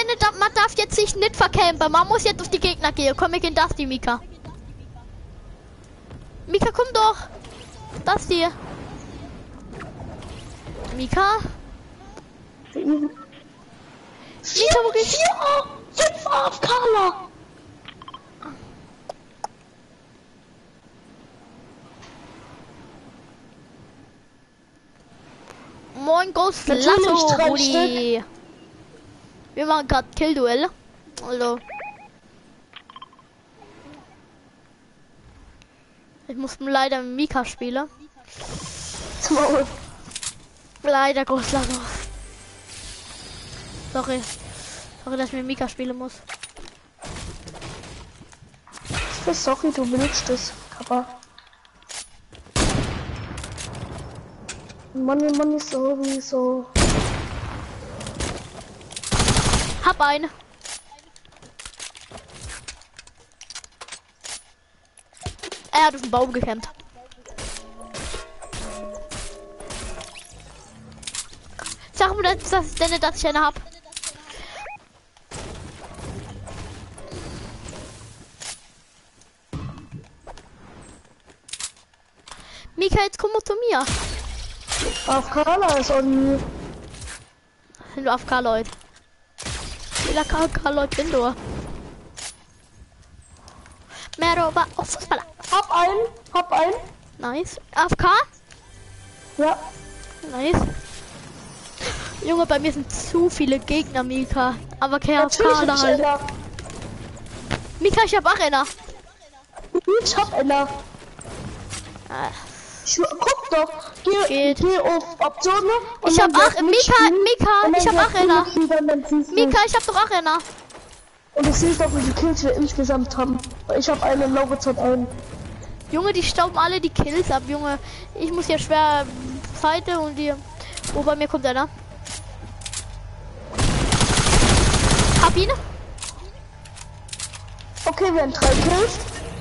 man darf jetzt sich nicht verkämpfen. Man muss jetzt auf die Gegner gehen. Komm, wir gehen das, die Mika. Mika, komm doch. Das hier. Mika? Mika, wo geht's? 5 AFKler. Moin, Ghost Natürlich Lasso, 3 Brudi. Wir machen gerade Kill-Duell. Also. Ich muss leider mit Mika spielen. Leider, Ghost Lasso. Sorry. Sorry, dass ich mit Mika spielen muss. Sorry, du willst es, Kappa. Money, sowieso. Hab einen. Er hat auf den Baum gekämpft. Sag mir, dass ich eine hab. Mika, jetzt komm mal zu mir. AFKler ist on. Sind du AFK, Leute? Wie AFK, Leute, bin du? Mero war auf Fußballer. Hab einen. Nice. AFK? Ja. Nice. Junge, bei mir sind zu viele Gegner, Mika. Aber kein Natürlich AFK da halt. Mika, ich hab auch einer. Ich hab einer. Ah. Guck doch. Geh auf Optionen. Ich hab auch, Mika, ich hab auch einer. Mika, ich hab doch auch einer. Und ich sehe doch, wie viele Kills wir insgesamt haben. Ich habe einen Laubezeit ein. Junge, die stauben alle die Kills ab, Junge. Ich muss hier schwer fighten und die. Oh, bei mir kommt einer. Hab ihn. Okay, wir haben 3 Kills.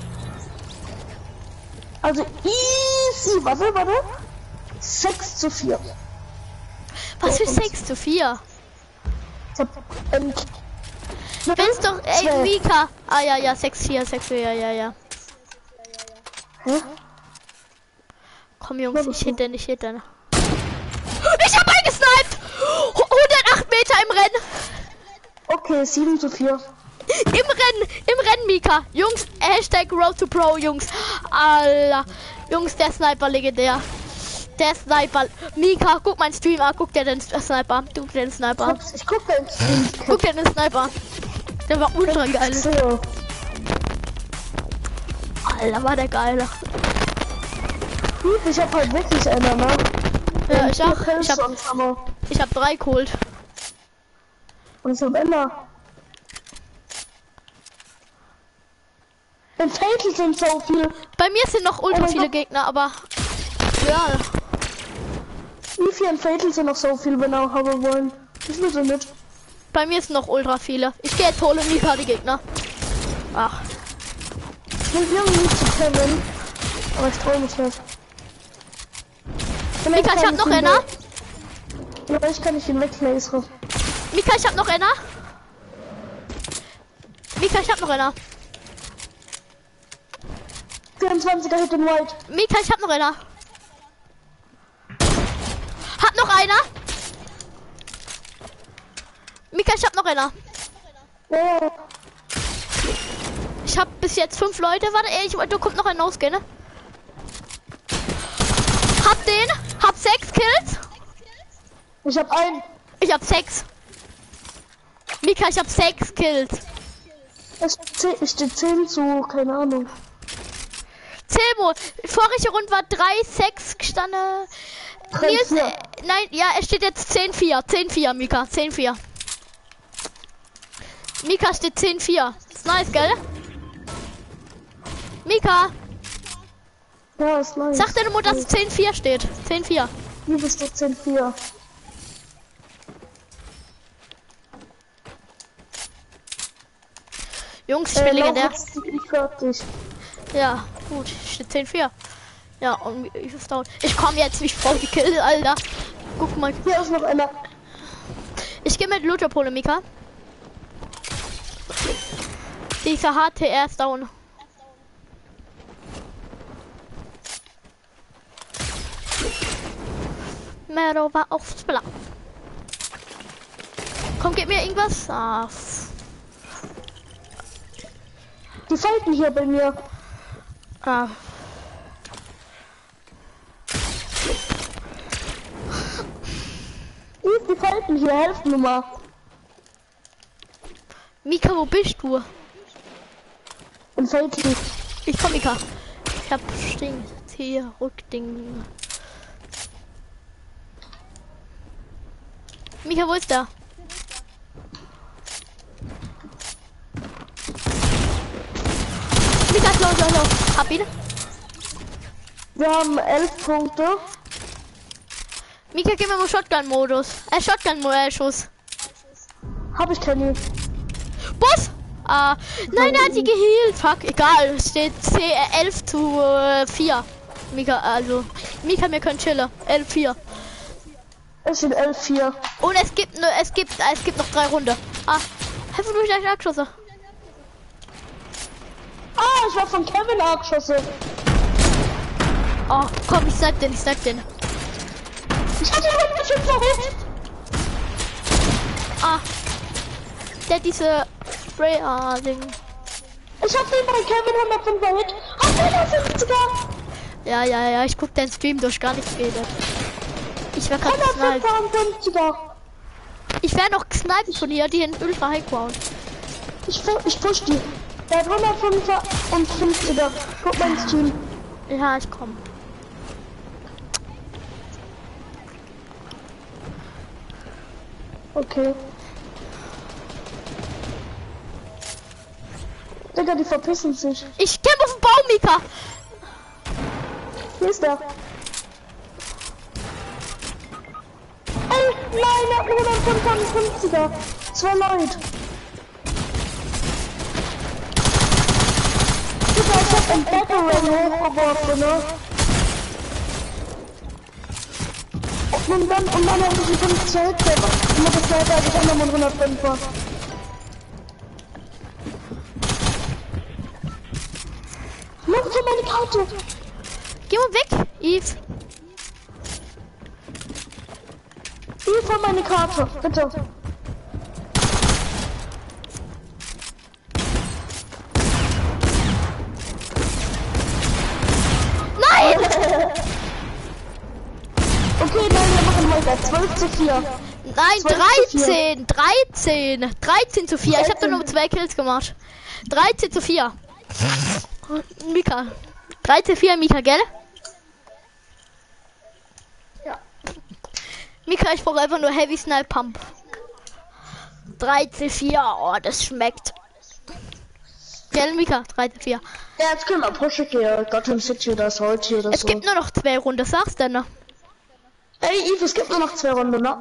Also easy. Warte. 6:4. Was für 6:4? Ich hab Wenn's doch, ey, Mika. Ah, ja, 6:4, ja. Hä? Komm, Jungs, ich hitte nicht. Ich hab eingesniped! 108 Meter im Rennen. Okay, 7:4. Im Rennen, Mika. Jungs, Hashtag Road to Pro, Jungs. Alter. Jungs, der Sniper legendär. Der Sniper. Mika, guck mein Stream an. Guck dir den Sniper. Guck dir den Sniper. Ich guck den Stream. Guck dir den Sniper. Der war ultra geil. Alter, war der geil. Ich hab halt wirklich einer, ne? Ja, ich auch. Ich hab 3 geholt. Und ich hab einer. Im Fatal sind so viel. Bei mir sind noch ultra viele Gegner, aber ja. Wie viel im Fatal sind noch so viel, wenn wir haben wollen? Ich will so nicht. Bei mir sind noch ultra viele. Ich gehe jetzt holen Mika die Gegner. Ach. Ich will irgendwie zu Kevin. Aber ich trau mich nicht. Mika, ich hab noch einer. Vielleicht kann ich ihn weglasern. Mika, ich hab noch einer. Mika, ich hab noch einer. 24er Hit in White. Mika, ich hab noch einer. Hab noch einer. Mika, ich hab noch einer. Oh. Ich hab bis jetzt 5 Leute. Warte, du kommt noch ein No-Skin, ne? Hab 6 Kills. Ich hab einen. Ich hab 6. Mika, ich hab 6 Kills. Ich stehe 10 zu, keine Ahnung. Zählmo, vorige Runde war 3-6 gestanden. Nils, nein, ja, es steht jetzt 10-4. 10-4, Mika, 10-4. Mika steht 10-4. Ist nice, gell? Mika, Ja, ist nice. sag deine Mutter, dass 10-4 steht. 10-4. Wie bist du 10-4? Jungs, ich bin legendär. Ich fertig. Ja, gut, steht 10-4. Ja, und ich ist down. Ich komme jetzt, ich brauche die Kill, Alter. Guck mal. Hier ist noch einer. Ich gehe mit Luther Polemika. Dieser HTR ist down. Mero war aufs Blatt. Komm, gib mir irgendwas. Ah. Die fighten hier bei mir. Ah. Die fighten hier, helft mir mal. Mika, wo bist du? Und fighten. Ich komm, Mika. Ich hab Sting. Hier, Rückding. Mika, wo ist der? Mika ist los. Hab ihn. Wir haben 11 Punkte. Mika, gib mir mal Shotgun-Modus. Shotgun-Schuss. Hab ich keine. Boss! Ah, nein, er hat sie geheilt. Fuck, egal. Es steht 11 zu 4. Mika, also. Mika, wir können chillen. 11-4. Es sind 11-4. Und es gibt noch 3 Runden. Ah, einfach durch den Abgeschossen. Ah, ich war von Kevin abgeschossen. Oh, komm, ich sag den. Ich hatte ihn schon verrückt. Ah, der diese Spray-Ding. Ich hab den bei Kevin 105 verrückt. Hab den 150er. Ja, ich guck den Stream durch, gar nichts redet. Ich wär grad gesniped. 155er. Ich wär noch gesniped von hier, die in Ultra High Ground. Ich push die. Der hat 155er. Guck mal ins Team. Ja, ich komm. Okay. Digga, die verpissen sich. Ich kämpfe auf den Baum, Mika. Hier ist der. Ey, nein, er hat nur 155er. 2 Leute. Digga, ich hab einen Battle Ray hochgeworfen, ne? Und dann habe ich einen 50 Hit gemacht. Und das Leute hatte ich auch nochmal 105er. Mach für meine Karte. Geh mal weg, Eve. Hier für meine Karte, bitte. Nein! Okay, nein, wir machen weiter. 12 zu 4. Nein, 12 zu 4. 13 zu 4. Ich habe da nur 2 Kills gemacht. 13 zu 4. Mika. 13 zu 4, Mika, gell? Ja. Mika, ich brauche einfach nur Heavy Snipe Pump. 13 zu 4. Oh, das schmeckt. Gell, Mika? 13 zu 4. Ja, jetzt können wir pushen für Gotham City oder Salty oder Es so. gibt nur noch 2 Runden, sagst du denn? Ey, Eve, es gibt nur noch 2 Runden, ne?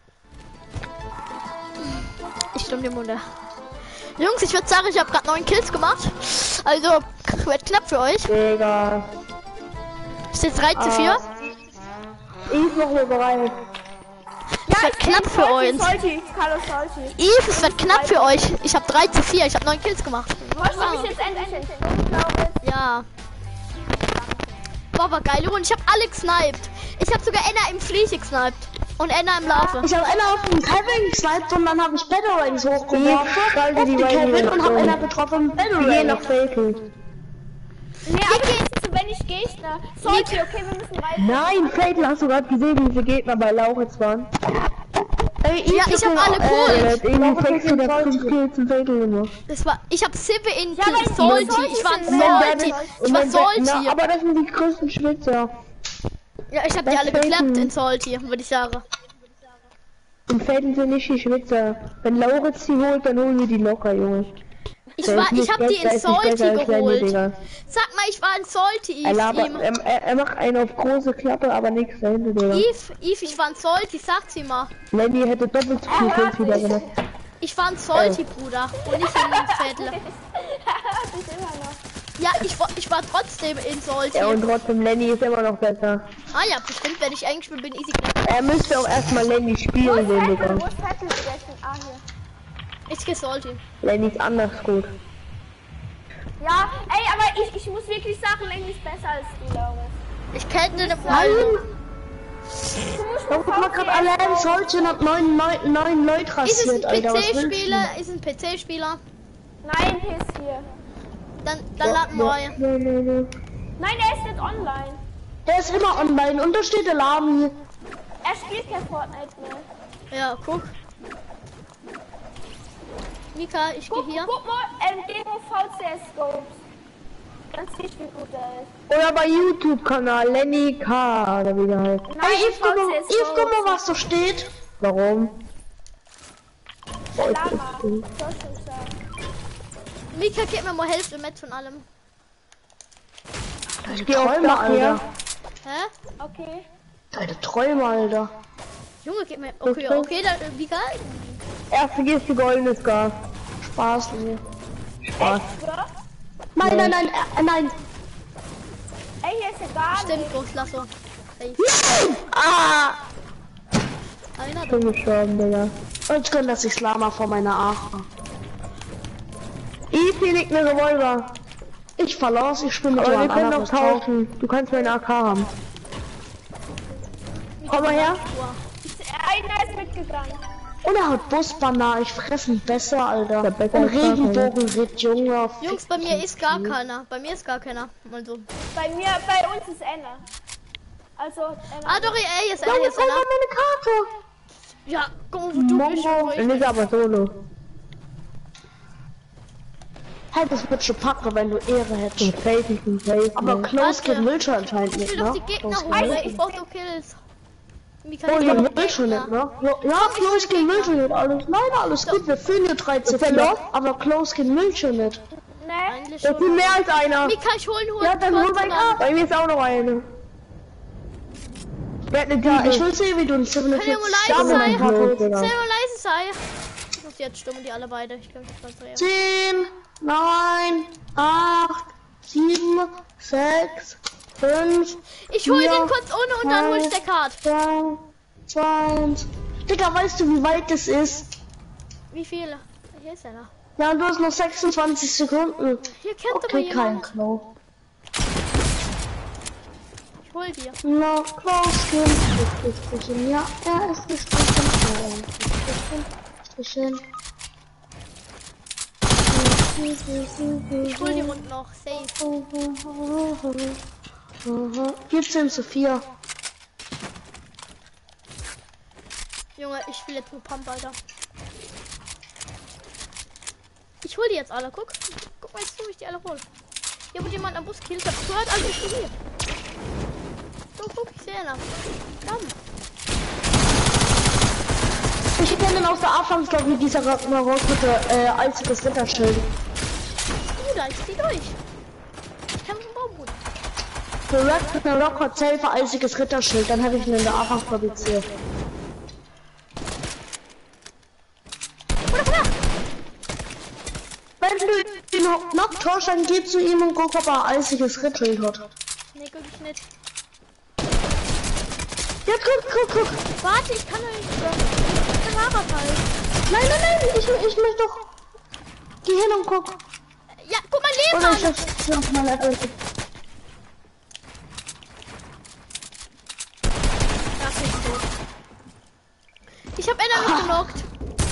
Ich stimme dem Munde. Jungs, ich würde sagen, ich habe gerade 9 Kills gemacht. Also, wird knapp für euch. Digga. Ist jetzt 3 zu 4. Eve noch hier bereit. Es wird knapp für euch. Eve, es wird knapp für euch. Ich habe 3 zu 4. Ich habe 9 Kills gemacht. Wolltest du mich jetzt endlich entschuldigen, glaube ich? Ja. Boah, war geil. Und ich habe alle gesniped. Ich habe sogar Enna im Fliege gesniped. Und Enna im Laufe. Ich habe einer auf den Kevin gesniped und dann habe ich Battle Ranks hochgeworfen. Auf die Kevin und habe einer getroffen. Battle Ranks. noch faken. Nee, aber jetzt zu wenig Gegner. Salty, okay, wir müssen weiter. Nein, Fatal, hast du gerade gesehen, wie viele Gegner bei Lauritz waren? Ja, ich habe alle geholt. Irgendwie 6 oder 5 Kills im Fatal gemacht. Das war, ich habe 7 in Ja, weil Salty. Salty Ich war sind Salty. Ich war Salty. Aber das sind die größten Schwitzer. Ja, ich habe die alle geklappt in Salty, würde ich sagen. Im Fatal sind nicht die Schwitzer. Wenn Lauritz die holt, dann holen wir die locker, Junge. Ich habe die in Salty geholt. Sag mal, ich war in Salty, Eve. Er macht einen auf große Klappe, aber nichts dahinter, Digga. Eve, ich war in Salty, sagt sie mal. Lenny hätte doppelt so viel Kills wieder gemacht. Ich war in Salty, Bruder, und nicht in den Zettel. Ja, ich war trotzdem in Salty. Ja, und trotzdem, Lenny ist immer noch besser. Ah ja, bestimmt, wenn ich eingespielt bin, easy. Er müsste auch erstmal Lenny spielen, den Digga. Wo ist Patrick gegessen? Ah, hier. Ich geh Salty. Lenny ist anders gut. Ja, ey, aber ich muss wirklich sagen, Lenny ist besser als du, Laura. Ich kenne den Du musst Warum hat gerade allein Salty und hat 9 Leute Ist es rasiert, ein Alter. Was willst du? PC-Spieler? Ist ein PC-Spieler? Nein, hier ist hier. Dann laden wir. Nein, er ist nicht online. Der ist immer online und da steht der Lami. Er spielt kein Fortnite mehr. Ja, guck. Mika, ich gehe hier. Guck mal, Demo VCS Scopes. Dann siehst du, wie gut er ist. Oder bei YouTube-Kanal Lenny K. oder wie der heißt. Nein, Hey, Yves, guck VCS mal, was da steht. Warum? Lama. Soll ich schon sagen. Mika, gib mir mal Hälfte mit von allem. Deine Träume, Alter. Hä? Okay. Deine Träume, Alter. Junge, gib mir. Okay, dann Mika. Erste gehst goldenes Gas. Spaß, nee. Spaß. Oder? Nein. Ey, hier ist ja gar Stimmt, nicht. Großlasso. Hey, Ah! einer Ich bin gestorben, Digga. Und ich gönn, dass ich Lama vor meiner Ache. Hier liegt eine Revolver. Ich verlass, ich spiele mit jemand anderem tauschen. Du kannst meine AK haben. Komm mal her. Einer ist mitgegangen. Und er hat Busbanner, ich fressen besser, Alter. Und Regenbogenritt, Junge. Jungs, bei mir ist gar keiner. Bei mir ist gar keiner. Also. Bei uns ist Anna. Also, Anna. Ah, doch, ey, ist einer, Junge, ist zeig einer. mal meine Karte. Ja, guck mal, wo du bist. wo ich bin. aber solo. Halt, das wird schon packen, wenn du Ehre hättest. Aber Close Warte. Kid will schon anscheinend Ich nicht, will doch ne? die Gegner Close holen. Kid Ich brauch doch Kills. Mika, Oh, ich ihr brauch doch will schon nicht, Gegner. ne? Ja, Close Kid will schon nicht. Alles, nein, alles gut. Wir führen hier 13-4. Aber Close Kid will schon nicht. Ne? Eigentlich schon. mehr als einer. Mika, ich hol Ja, dann hol kurz mein und K. Bei mir ist auch noch eine. Ja, ich will sehen, wie du ein 47 Kann ja wohl leise sein. Sehr leise sei. Ich muss jetzt stimmen die alle beide. Ich glaube, das war's ja. 10, 9, 8, 7, 6, 5. Ich hol 4, den kurz ohne und dann hol ich der Card. 2, 1. Digga, weißt du, wie weit das ist? Wie viele? Hier ist einer. Ja, du hast noch 26 Sekunden. Hier kennt aber Okay, kein jemand. Klo. Ich hol dir. No, close Skin. Ja, er ist gestrichen. Ich hol dir unten noch. Safe. 14:4. Junge, ich spiele jetzt nur Pump, Alter. Ich hol die jetzt alle. Guck mal, jetzt ich die alle hol. Hier wird jemand am Bus killt. Ich hab gehört, also ich bin hier. So, guck, ich sehe ihn. Komm. Ich kenne den aus der Anfangsstory dieser Ragnarok mit der einziges Ritterschild. Bruder, ich zieh durch. Ich kann einen Baum, Bruder. Der Ragnarok hat selber einziges Ritterschild, dann habe ich ihn in der Anfangsstory gesehen. Wenn du ihn noch täuscht, dann geh zu ihm und guck, ob er ein einziges Ritterschild hat. Nee, guck ich nicht. Ja, guck. Warte, ich kann doch nicht. Ich kann Fahrrad halt. Nein, ich möchte doch. Geh hin und guck. Ja, guck mal, Leben Oder an. ich setze auf meine Adresse. Das ist tot. Ich hab Enna mich genockt.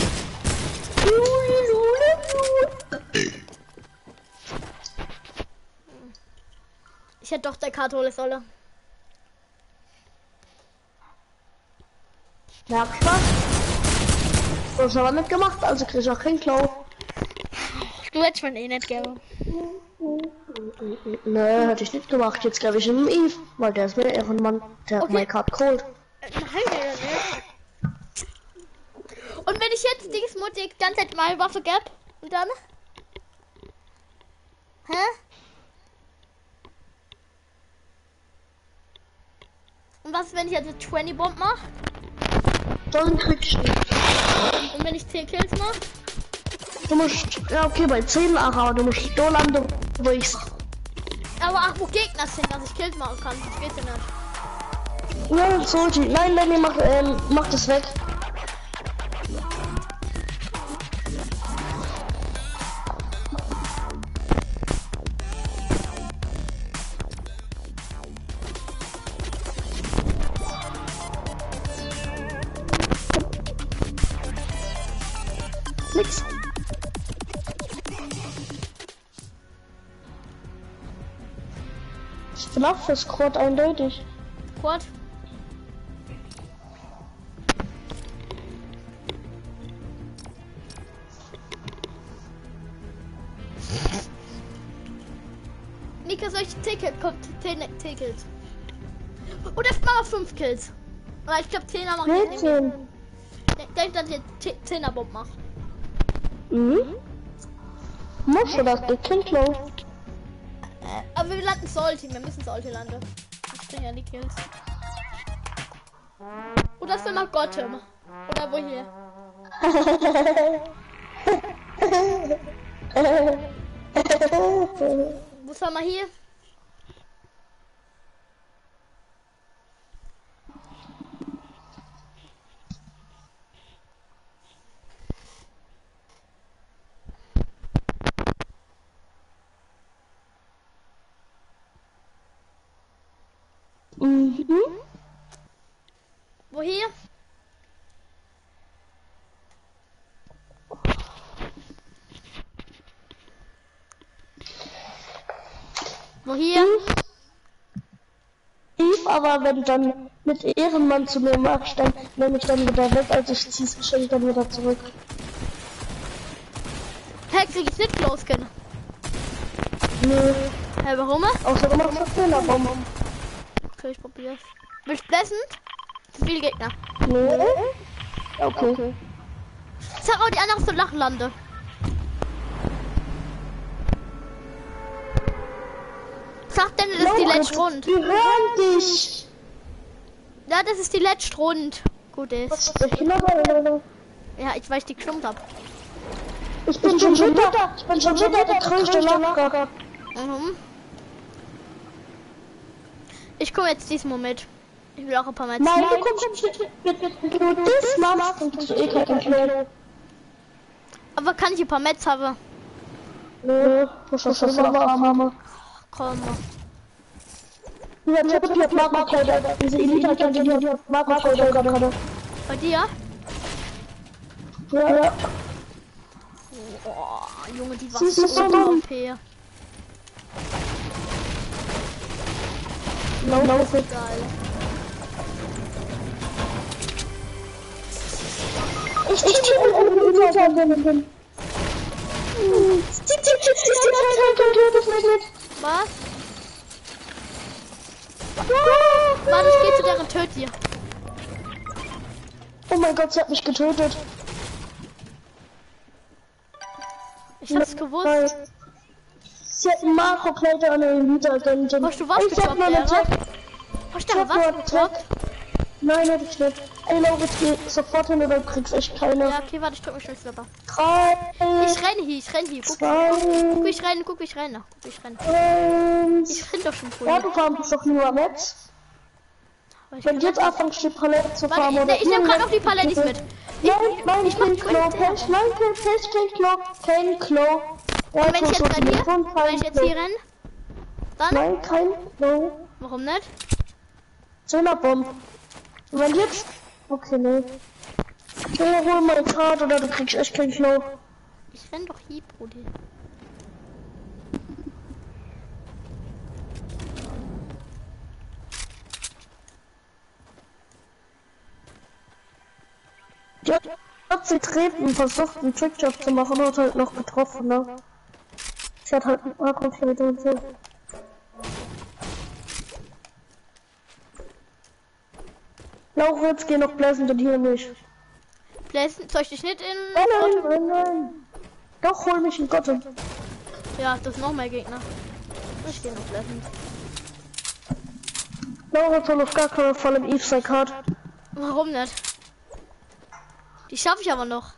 Ich hätte doch der Karte holen sollen. Merkst du was? Du hast aber nicht gemacht, also krieg ich auch kein Klau. Du hättest mir eh nicht gegeben. Nö, hätte ich nicht gemacht. Jetzt glaube ich ihm Eve, weil der ist mir der Ehrenmann. Der hat Okay. meine Karte geholt. Nein, nicht. Und wenn ich jetzt Dings Mod die ganze Zeit mal Waffe gab und dann? Hä? Und was, wenn ich jetzt 20 Bomb mache? Dann kriegst du nicht. Und wenn ich 10 Kills mache? Du musst, ja okay, bei 10 aber du musst da landen, wo ich's. Aber ach, wo Gegner sind, dass ich Kills machen kann. Das geht ja nicht. Ja, sollte. Nein, Lenny, mach das weg. Nix. Ich bin auch für Squad eindeutig. Quad. Nika, solche Ticket kommt 10 Tickets. Und das war 5 Kills. Aber ich glaube 10er macht nicht. 10. Denk, dass ihr 10er Bomb macht. Mhm. Musst du das? Das klingt los. Aber wir landen Salty, wir müssen Salty landen. Ich bringe ja die Kills. Oder das will mal Gotham. Oder woher? Wo soll man hier? Mhm. Woher? Woher? Aber wenn dann mit Ehrenmann zu mir machst, dann nehme ich dann wieder weg, also ich zieh's Geschenk dann wieder zurück. Hä, krieg ich nicht losgehen? Nö. Hä, warum? Außer du machst das Fehlerbomben. Okay, ich probier's. Willst du blessend? Zu viele Gegner. Nö. Okay. Sag auch die anderen so Lachlande. Sag denn, das ist die letzte Rund. Die hören dich. Ja, das ist die letzte Rund. Gut ist. Was ist der Kinderbeine? Ja, ich weiß, die geschwommen hab. Ich bin schon wieder der größte Lacher. Mhm. Ich komme jetzt diesmal mit. Ich will auch ein paar Mal Nein, du kommst nicht mit. Wenn du das machst, dann kriegst du eh keinen Klo. Aber kann ich ein paar Mets haben? Nö, muss das selber haben. Komm. Dieser Typ hat Marco-Kleider. Diese Elite hat Marco-Kleider gerade. Bei dir? Ja. Boah, Junge, die war Sie ist so dumm. OP. Laufe. Geil. Ich bin Was? Warte, ich geh zu deren Tötier. Oh mein Gott, sie hat mich getötet. Ich hab's gewusst. Sie hat einen Marco-Kleider an der Elite-Agentin. Hast du was Ich hab meine gedroppt, Tag. Hast du da was gedroppt? Nein, hätte ich nicht. Ey, Laura, geh sofort hin oder du kriegst echt keine. Ja, okay, warte, ich drück mich schnell selber. 3, Ich renne hier. Guck, 2, guck, wie ich renne. 1. Ich renn doch schon Ja, vorher. du farmst doch nur am Netz. Wenn du jetzt anfängst, die Palette zu farmen Warte, oder... ich nehm grad noch die Palette mit. Nein, ich mach kein Klo, Quest. kein Klo. Ja, Und wenn ich so jetzt renne hier, Telefon, kein wenn ich jetzt Klo. hier renne, dann? Nein, kein Klo. Warum nicht? 10er Bomb. Und wenn jetzt... Okay, ne. Hol meine Karte oder du kriegst echt kein Klo. Ich renn doch hier, Bruder. Die hat sie treten und versucht, einen Trickjob zu machen und hat halt noch getroffen, ne? Sie hat halt einen Marco-Kleider und so. Laura, jetzt geh noch bläsen, denn hier nicht. Bläsen, soll ich dich nicht in... Nein. Doch, hol mich in Gotte. Ja, das ist noch mehr Gegner. Ich geh noch bläsen. Laura soll auf gar keinen Fall im Eve sein Card. Warum nicht? Die schaffe ich aber noch.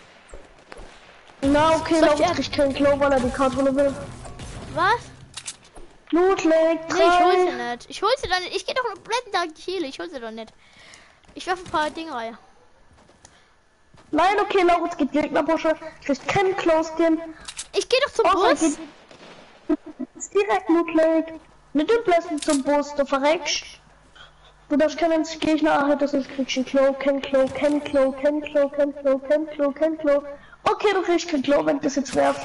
Na, okay, Soll ich Laura kriegt keinen Klo, weil er die Karte holen will. Was? Blutleg, Nee, ich hol sie nicht. Ich hol sie doch nicht. Ich geh doch nur bläsen da die Hehle. Ich hol sie doch nicht. Ich werfe ein paar Dinge rein. Nein, okay, Laura, es geht Gegnerbusche. Kriegt keinen Klo-Skin. Ich geh doch zum Oh, Bus. Ist direkt Blutleg. Mit dem Bläsen zum Bus, du verreckst. Du darfst keinen Gegner erhalten, das ist kriegst ein Klo, kein Klo. Oh Okay, du kriegst kein Klo, wenn du das jetzt werfst.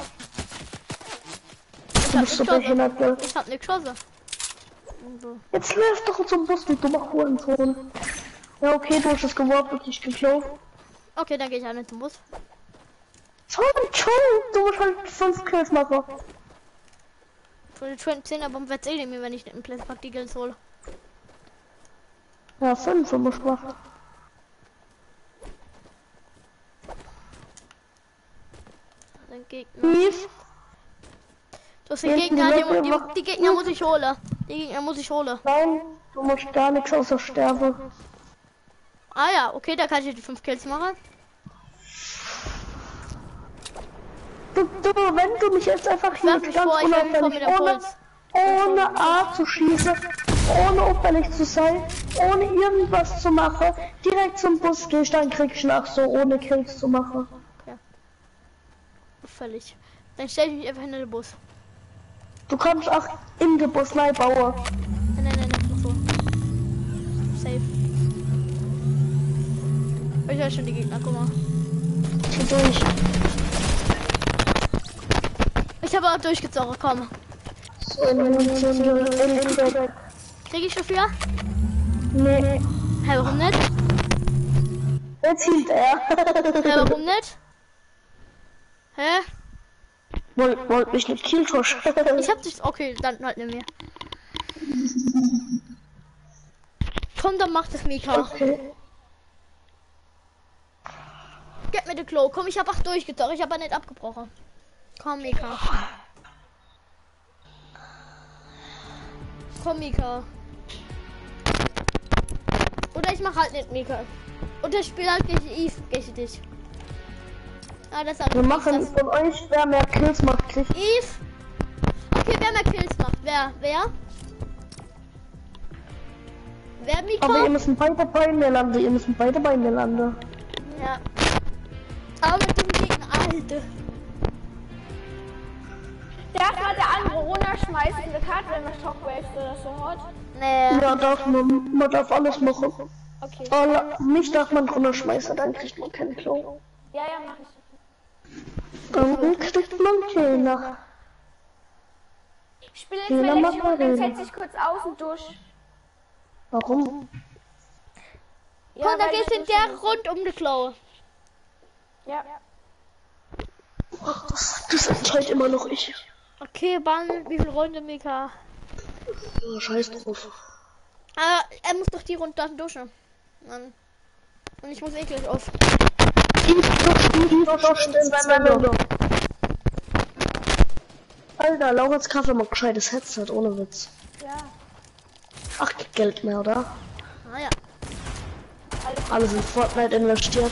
Ich Du hab bist so nicht geschossen. behindert, gell? Ich hab nicht geschossen. Jetzt lauf doch zum Bus, du dummer Hurensohn. Ja, okay, du hast es geworfen, ich krieg Klo. Okay, dann gehe ich auch nicht zum Bus. So, du musst halt 5 Kills machen. Für die 10er Bombe erzähl ich mir, wenn ich den Placepack die Kills hole. Ja, 5 muss ich machen. Den Gegner. Tief. Du hast den Hinten Gegner, die Leute die Gegner muss ich holen. Die Gegner muss ich holen. Nein, du musst gar nichts außer sterben. Ah ja, okay, da kann ich die 5 Kills machen. Du, wenn du mich jetzt einfach hier Werf mich ganz vor, ich werf mich vor mit unauffällig, dem Puls. ohne A zu schießen, ohne auffällig zu sein, ohne irgendwas zu machen, direkt zum Bus gehst, dann kriegst du nach so, ohne Kills zu machen. Völlig. Dann stell ich mich einfach hinter den Bus. Du kannst auch in den Bus bauen. Nein, so. Safe. Ich höre schon die Gegner, guck mal. Zieh durch. Ich habe auch durchgezogen, komm. So, in Krieg ich dafür? Nee, Hä, warum nicht? jetzt hielt er. Hä, warum nicht? Hä? Wollt mich nicht Killtosh. Ich hab dich. Okay, dann halt nicht mehr. Komm, dann macht es Mika. Okay. Gib mir den Klo. Komm, ich hab auch durchgezogen. Ich hab aber nicht abgebrochen. Komm, Mika. Komm, Mika. Oder ich mach halt nicht Mika. Oder ich spiele halt gegen Eve, gegen dich. Ah, das Wir machen von euch, wer mehr Kills macht, kriegt. Eve. Okay, wer mehr Kills macht? Wer? Wer, Mika? Aber ihr müssen beide bei mir landen. Ja. Aber mit dem Gegner, Alter. Darf mal der andere runterschmeißen, eine Karte, wenn man Shockwaves oder so hat? Nee. Ja, man darf alles machen. Okay. Aber mich darf man runterschmeißen, dann kriegt man kein Klo. Ja, mach ich. Dann kriegt man Killer. Ich spiele jetzt Ja, meine mach Lektion mal und dann reden. setze ich kurz aus und durch. Warum? Ja, Komm, da weil gehst das du in so der schön ist. rund um die Klaue. Ja. Das entscheidet immer noch ich. Okay, Bahn, wie viel Runde, Mika? Ja, scheiß drauf. Aber er muss doch die Runde dann duschen. Mann. Und ich muss eh gleich auf. Alter, Laurens Kaffee macht gescheites Headset, ohne Witz. Ja. Ach, Geld mehr, oder? Ah ja. Alles in Fortnite investiert.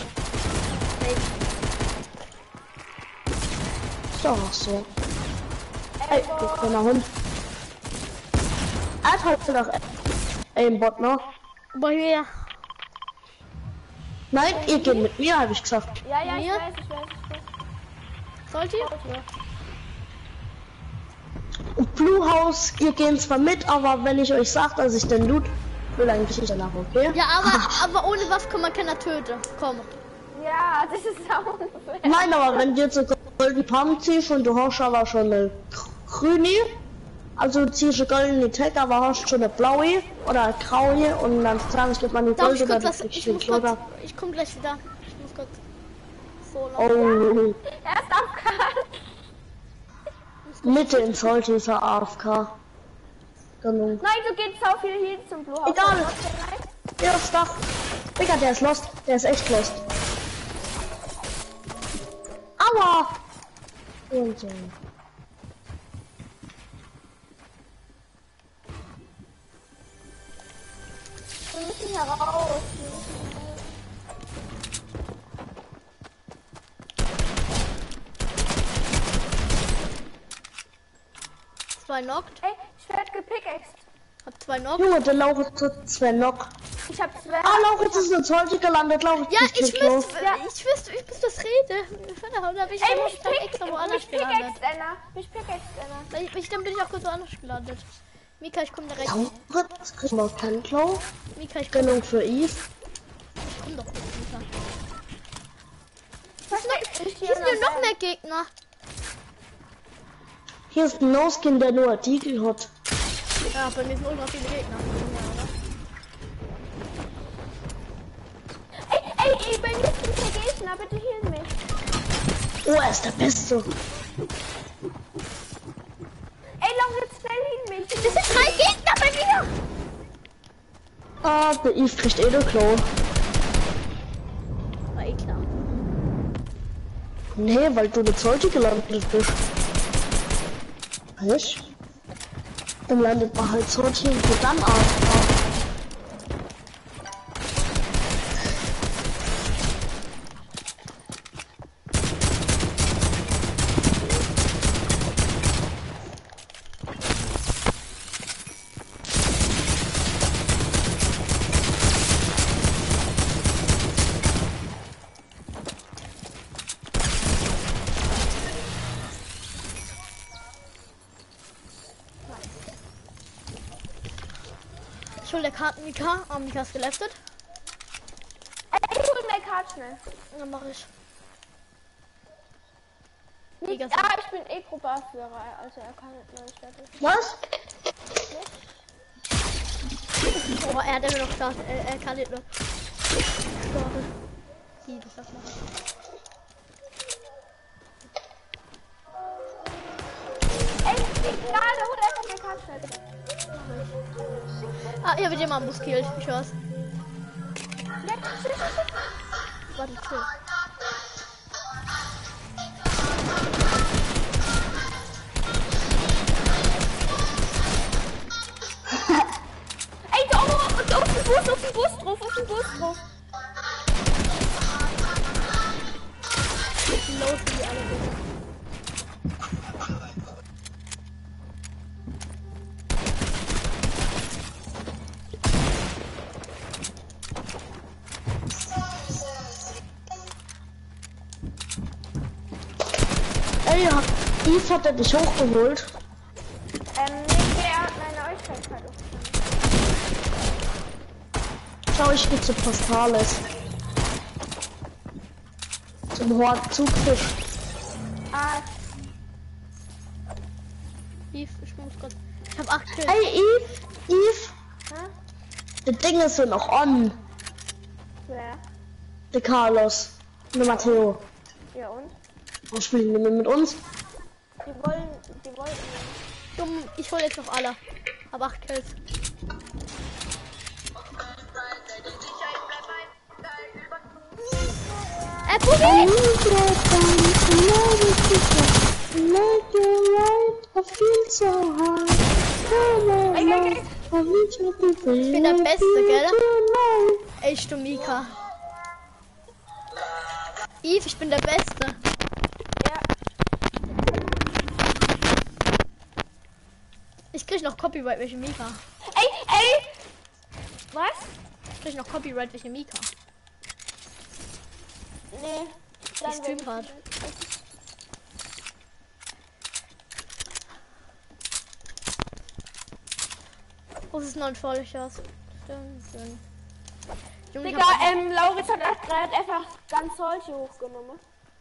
Ist doch auch so. Ey, du kleiner Hund. Er hat halt noch Aimbot, ne? Aber hier. Nein, ihr geht mit mir, habe ich gesagt. Ja, ich Mir? weiß. Sollte ihr? Und Blue House, ihr gehen zwar mit, aber wenn ich euch sage, dass ich den Loot will, eigentlich nicht danach, okay? Ja, aber ohne Waffe kann man keiner töten. Komm. Ja, das ist auch unfair. Nein, aber wenn du jetzt so golden Pump ziehst und du hast aber schon eine grüne, also du ziehst eine goldene Tag, aber hast schon eine blaue oder eine graue und dann frage ich, ob man die Darf ich goldene kurz oder was? die Ich muss kurz. Ich komm gleich wieder. Ich muss kurz. So lang. Oh, Er ist abgehakt. Mitte ins Sollte ist er AFK. Genau. Nein, du gehst so viel hier zum Blue House. Egal. Der ist Dach. Digga, der ist lost. Der ist echt lost. Aua! Und so. Wir müssen heraus. Zwei knockt. Ey, ich werde gepickaxed. Hab zwei knockt. Junge, der Lauritz hat 2 Knock. Ich hab 2. Ah, Lauritz ist ins Sollte gelandet. Lauritz Ja, ist ich gekillt. wüsste, ich muss das reden. Da bin ich Ey, dann extra woanders gelandet. Mich pickaxed einer. Dann bin ich auch kurz woanders gelandet. Mika, ich komm direkt. Lauritz kriegt noch keinen Klo. Mika, ich komm Gönnung für Eve. doch. Mika. Was Hier sind noch mehr Gegner. Hier ist ein No-Skin, der nur Artikel hat. Ja, bei mir sind ultra viele Gegner. Ey, bei mir sind der Gegner, bitte heal mich. Oh, er ist der Beste. Ey, lauf jetzt schnell heal mich. Das sind 3 Gegner bei mir. Ah, der Eve kriegt Edelklau. War eh klar. Nee, weil du mit Sollte gelandet bist. Nicht? Dann landet man halt Sollte und dann AFK. Ich hol der Karten Mika. Oh, Mika ist geleftet. Ey, ich hol mir Karte schnell. Dann mach ich. Nicht, Mega ich bin Pro-Bassführer, also er kann nicht neu starten. Was? Oh, er hat immer noch gestartet. Er kann nicht noch. Startet. Wie, das darf man. Ey, egal, der holt einfach mir Karte schnell. Ah, hier wird jemand Bus killt. Ich hör's. Warte, chill. Ey, da oben, auf den Bus drauf. Los, die alle sind. Ey, Eve hat er dich hochgeholt. Nee, der hat meine Neuigkeit Schau, ich geh zu Postales. Zum Hort Zugfisch. Eve, ich muss kurz. Ich hab 8 Kills. Hey, Eve. Das Ding ist so noch on. Wer? Der Carlos. Und der Matteo. Ja und? Was spielen die mit uns? Die wollten. Dumm, ich hol jetzt noch alle. Hab 8 Kills. Boogie! Ich bin der Beste, gell? Echt, du Mika. Eve, ich bin der Beste. Ja. Ich krieg noch Copyright welche Mika. Ey! Was? Ich krieg noch Copyright welche Mika. Nee. Ich stream grad. Oh, es ist noch ein Vorlichters. Stimmt. Junge, ich Digga, hab Lauritz hat gerade einfach ganz solche hochgenommen.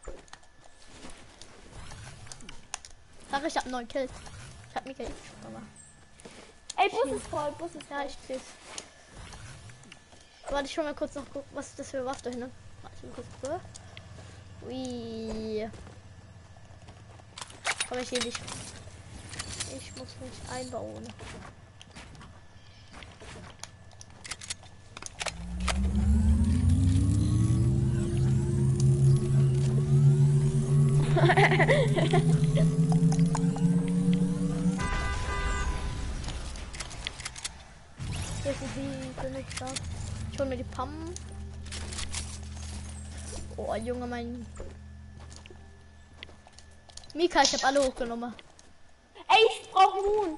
Sag, ich hab 9 Kills. Ich hab Mika aber. Ey, Bus ist voll. Ja, ich seh's. Warte, ich schau mal kurz noch gucken, was ist das für Waffe da hinten. Warte, ich mal kurz gucken. Ui. Komm, ich hier nicht. Ich muss mich einbauen. Ich hol mir die Pam. Oh, Junge, mein. Mika, ich hab alle hochgenommen. Ey, ich brauch Moon.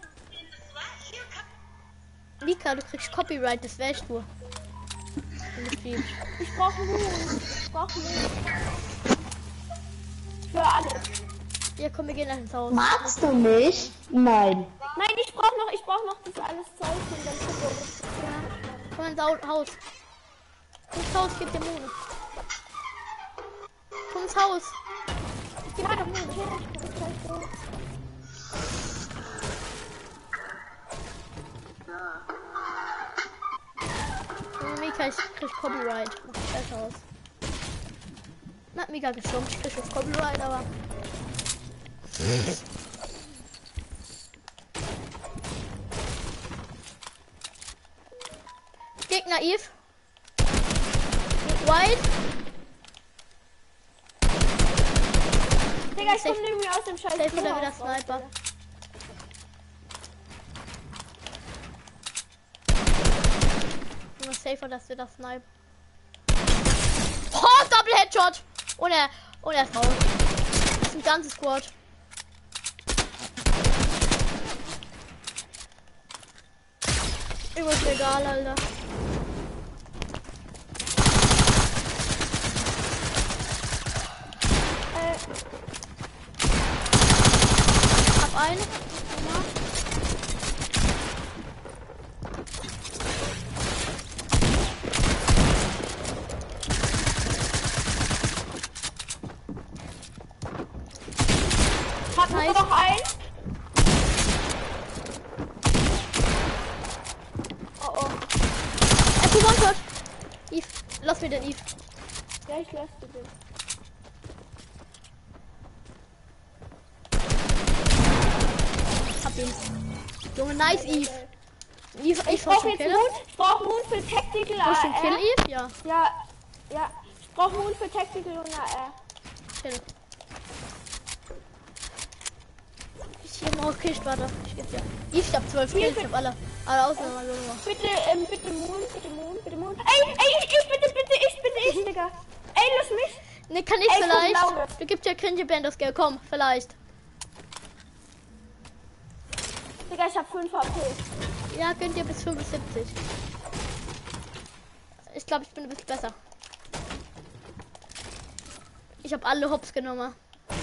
Mika, du kriegst Copyright, das wärst du. Ich brauch Moon. Für alle. Ja, komm, wir gehen ins Haus. Magst du mich? Nein. Nein, ich brauch noch das alles Zeug und dann gucken wir das. Komm ins Haus. Ins Haus, gib dir Mone. komm ins Haus. Geh mal doch mal hin. Mika, ich krieg Copyright. Mach ich besser aus. Na, Mika gestorben. Ich krieg das Copyright, aber. Gegner Eve. White. Digga, ich komm irgendwie aus dem Scheiß. Safe oder Tor wieder raus, Sniper. Digga. Nur safer, dass wir das Sniper. Oh, Double Headshot! Und er ist raus. Das ist ein ganzes Squad. Übelst egal, Alter. Hab einen. Hab nur noch einen. Oh oh. Er ist One-Shot. Eve, lass mir den Eve. Ja, ich lasse den. Hab ihn. Junge, nice Eve. Eve, Ich brauche jetzt Mut. Ich brauche Mut für Tactical Hast du den Kill AR. Eve? Ja. Ja. Ich brauche Mut für Tactical und AR. Kill. Ich hab noch Kist, warte. Ich geb dir. Eve, ich hab 12 Kills, ich hab alle Ausnahme gemacht. Bitte Mut. Ey, ich, Digga. Ey, lass mich. Ne, kann ich Ey, komm, vielleicht. Laura. Du gibst ja Cringe Band das Geld, komm, vielleicht. Digga, ich hab 5 HP. Ja, könnt ihr bis 75. Ich glaube, ich bin ein bisschen besser. Ich habe alle Hops genommen.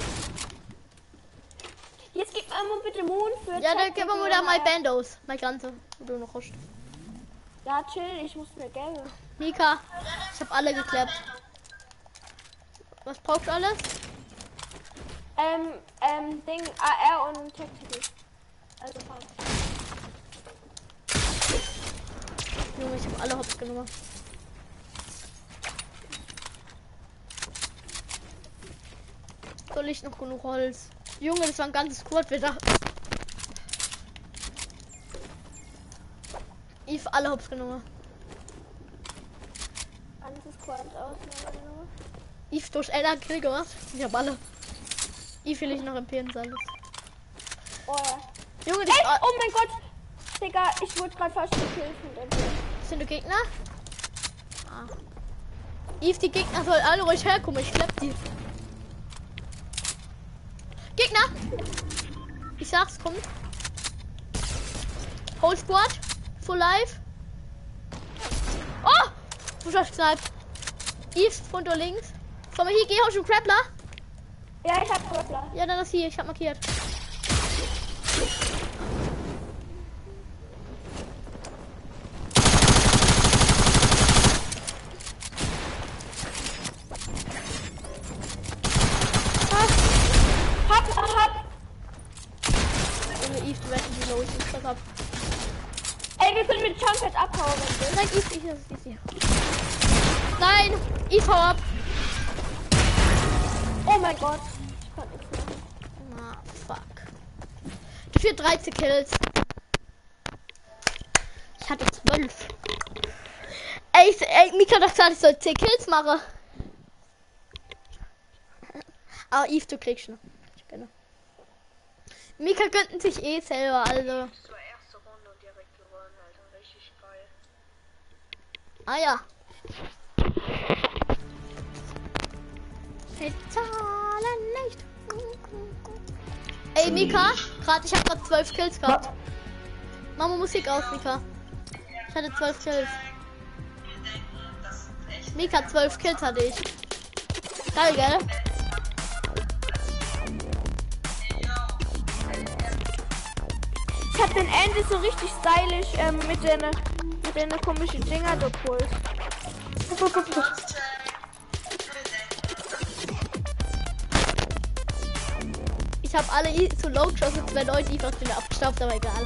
Jetzt gib mir mal bitte Mut für Ja, dann gib mir wieder mal mal Bandos. Mein ganze, wo du noch hast. Ja, chill, ich muss mir Geld. Mika, ich habe alle geklappt. Was braucht alles? Ding, AR und Tactical. Also Pump. Junge, ich habe alle Hops genommen. Soll ich noch genug Holz? Junge, das war ein ganzes Squad wieder. Eve, alle Hops genommen. Alles ist Quad aus. Eve durch einer Kill gemacht. Ich hab alle. Eve will ich noch im P-Sand. Oh ja. Junge, die Ey, oh mein Gott. Digga, ich wurde gerade fast gekillt von dem. sind die Gegner? Ah. Eve, die Gegner sollen alle ruhig herkommen. Ich klapp die. Gegner! Ich sag's, kommt. Whole Squad. Full life. Oh! Du hast gesniped. Eve, von da links. Komm mal hier, geh auch schon Grappler. Ja, ich hab Grappler. Ja, dann ist hier. Ich hab markiert. Hab. Junge, Eve, du weißt nicht, wie low ich das hab. Ey, wir können mit Jumphead abhauen. Nein, Eve, das ist Eve. Nein! Eve, hau ab! Oh mein Gott. Ich kann nichts mehr. Ah, fuck. Für 13 Kills. Ich hatte 12. Ey, Mika hat gesagt, ich soll 10 Kills machen. Aber Eve, du kriegst schon. Genau. Mika könnten sich eh selber, also. Zur erste Runde und direkt gewonnen, Alter. Richtig geil. Ah ja. Wir zahlen nicht. Ey, Mika, ich hab grad 12 Kills gehabt. Mach mal Musik aus, Mika. Ich hatte 12 Kills. Mika, 12 Kills hatte ich. Geil, gell? Ich hab den Ende so richtig stylisch mit den komischen Dinger gepult. Ich habe alle zu low geschossen, 2 Leute, die fast wieder abgestaubt, aber egal.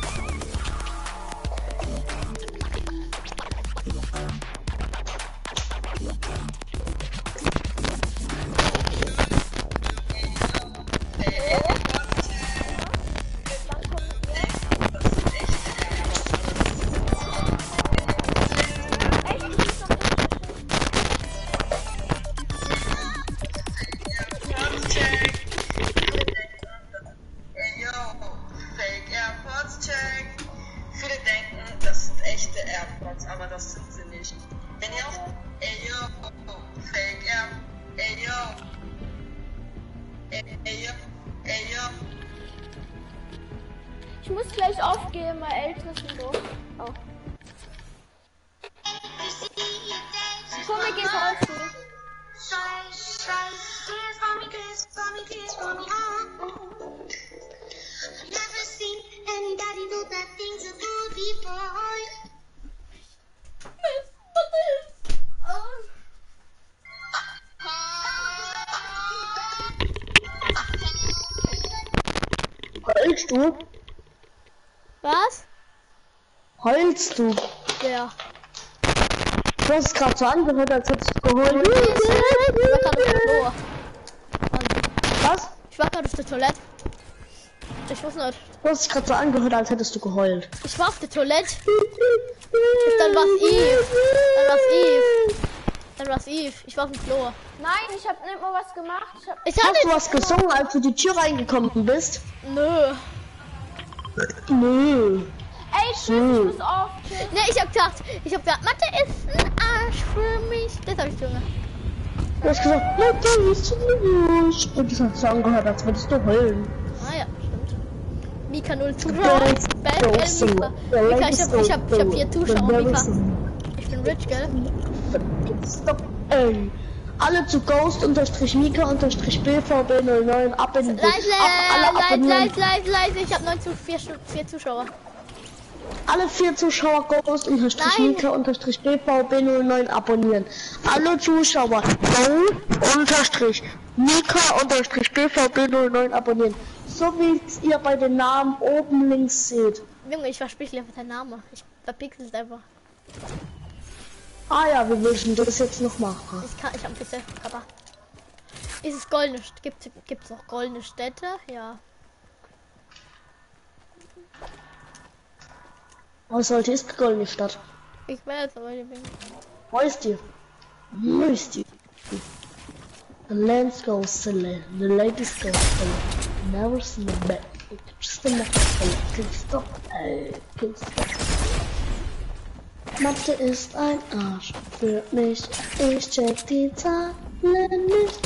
Ich muss gleich aufgehen, mein älteres Niveau. Oh. Komm, wir gehen raus. Heulst du? Was? Heulst du? Ja. Du hast es gerade so angehört, als hättest du geheult. Ich war gerade auf der Klo. Was? Ich war gerade auf der Toilette. Ich weiß nicht. Du hast es gerade so angehört, als hättest du geheult. Ich war auf der Toilette. Dann war's Eve. Dann war's Eve. Ich war auf dem Klo. Nein, ich habe nicht mal was gemacht. Ich hatte Hast du was gesungen, als du die Tür reingekommen bist? Nö. Nö. Ey, tschüss, ich muss auf. Tschüss. Ne, ich hab gesagt, Mathe ist ein Arsch für mich. Das hab ich gesagt. Du hast gesagt, Leute, ist zu Arsch. Und das hat so angehört, als würdest du heulen. Ah ja, stimmt. Mika 0 Zuschauer. Mika, ich hab 4 Zuschauer, Mika. Ich bin rich, gell? Stop, ey. Alle zu Ghost-Mika-BVB09 ab in den Leise. Ich hab 4 Zuschauer. Alle 4 Zuschauer Ghost-Mika-BVB09 abonnieren. Alle Zuschauer Ghost-Mika-BVB09 abonnieren. So wie ihr bei den Namen oben links seht. Junge, ich verspiele einfach deinen Namen. Ich verpixel es einfach. Ah ja, wir müssen das jetzt noch machen. Ich hab ein bisschen Kappa. Ist es goldene? Gibt's noch goldene Städte? Ja. Was sollte ist die goldene Stadt? Ich weiß, aber ich bin. Wo ist die? Wo ist die? The lands go silly, the ladies go silly. Never seen a bed. Just a neck. Stop. Mathe ist ein Arsch für mich. Ich check die Zahlen nicht.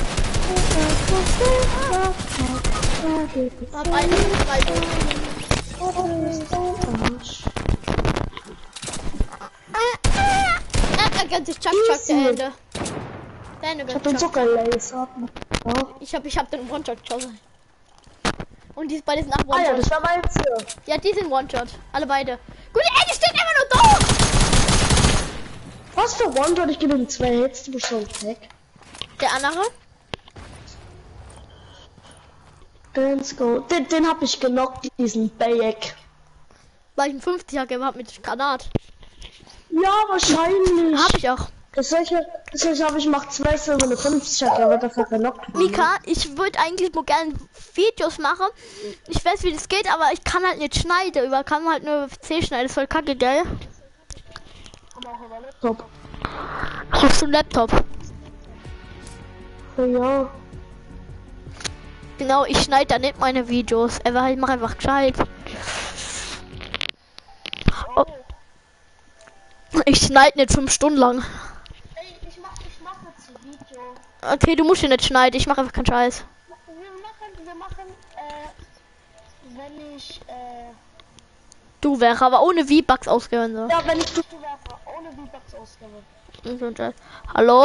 Hab eine Seite. Ganz ich Chuck der Ende. Ich hab den Zuckerlaser. Ich hab den One-Shot geschossen. Und die beide sind nach Ah ja, One-Shot. das war mein Ziel. Ja, die sind One-Shot. Alle beide. Gut, ey, die stehen immer nur da! Was für One-Shot? Ich gebe ihm 2 Hits, du bist schon weg. Der andere? Let's go. Den hab ich genockt, diesen Bayek. Weil ich einen 50er gegeben hab mit Granat. Ja, wahrscheinlich. Hab ich auch. Deswegen habe ich macht 2 silberne 50er, der wird dafür genockt. Mika, ich würde eigentlich nur gerne Videos machen. Ich weiß, wie das geht, aber ich kann halt nicht schneiden. Ich kann halt nur C schneiden. Das ist voll kacke, gell? Top. Hast du einen Laptop? Ja. Genau, ich schneide da nicht meine Videos. Aber ich mache einfach gescheit. Oh. Ich schneide nicht 5 Stunden lang. Ey, ich mach jetzt ein Video. Okay, du musst ihn nicht schneiden. Ich mache einfach keinen Scheiß. Wir machen, wenn ich, Du wäre aber ohne V-Bucks ausgehören so. Ja, wenn ich du werfe, ohne V-Bucks ausgebe. Hallo?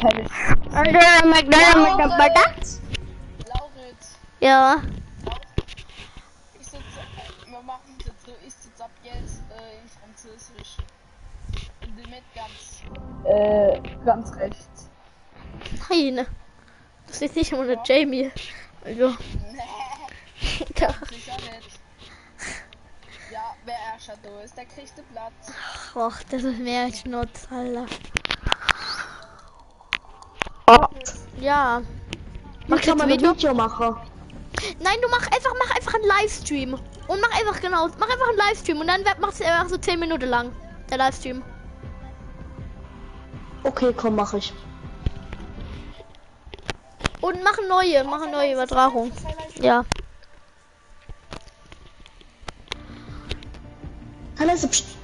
Lauritz, Ja. ich sitze, wir machen das so, ich sitze ab jetzt in Französisch. Und mit ganz rechts. Nein. Das ist nicht immer eine Jamie. Also. Sicher nicht. Ja, wer erster da ist, der kriegt den Platz. Och, das ist mehr als Schnutz, Alter. Ja. Man kann mal ein Video? Video machen. Nein, du mach einfach einen Livestream. Und mach einfach einen Livestream. Und dann machst du einfach so 10 Minuten lang. Der Livestream. Okay, komm, mach ich. Und mach eine neue Übertragung. Ja. Kann es